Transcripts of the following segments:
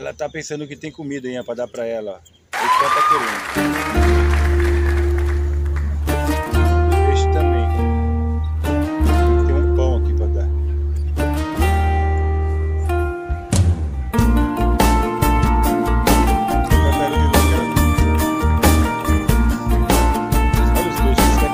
Ela tá pensando que tem comida aí pra dar pra ela. É isso que ela tá querendo. Peixe também. Tem um pão aqui pra dar. Olha os dois, isso é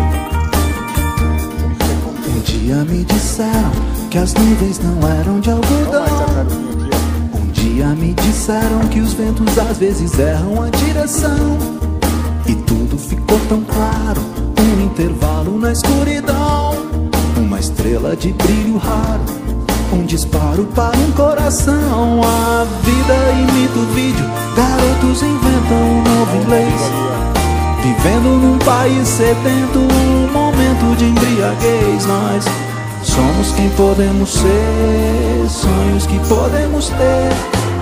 comida. Um dia me disseram que as nuvens não eram de algodão. Um dia me disseram que os ventos às vezes erram a direção. E tudo ficou tão claro, um intervalo na escuridão, uma estrela de brilho raro, um disparo para um coração. A vida imita o vídeo, garotos inventam um novo inglês, vivendo num país sedento, um momento de embriaguez. Nós somos quem podemos ser, sonhos que podemos ter.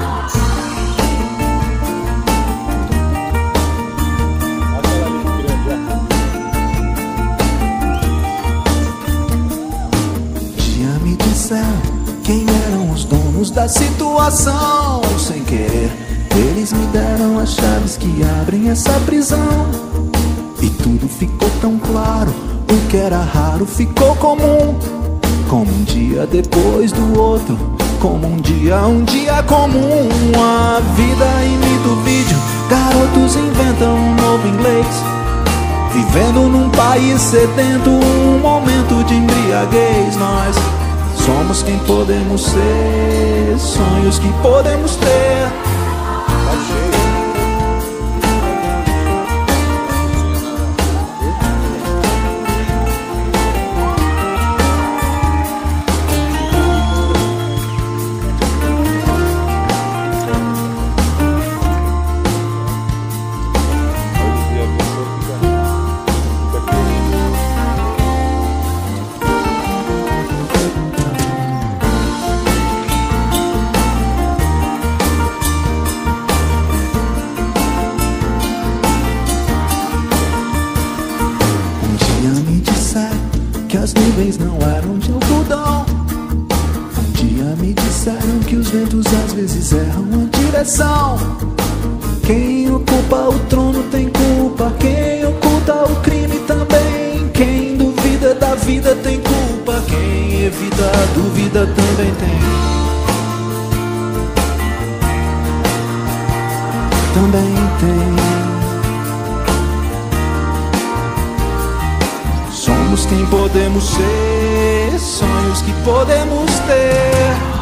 Dia me disseram quem eram os donos da situação. Sem querer, eles me deram as chaves que abrem essa prisão. E tudo ficou tão claro, o que era raro ficou comum. Como um dia depois do outro, como um dia comum. A vida imita o vídeo, garotos inventam um novo inglês, vivendo num país sedento, um momento de embriaguez. Nós somos quem podemos ser, sonhos que podemos ter. Que as nuvens não eram de algodão. Um dia me disseram que os ventos às vezes erram a direção. Quem ocupa o trono tem culpa, quem oculta o crime também. Quem duvida da vida tem culpa, quem evita a dúvida também tem. Também tem. Somos quem podemos ser, sonhos que podemos ter.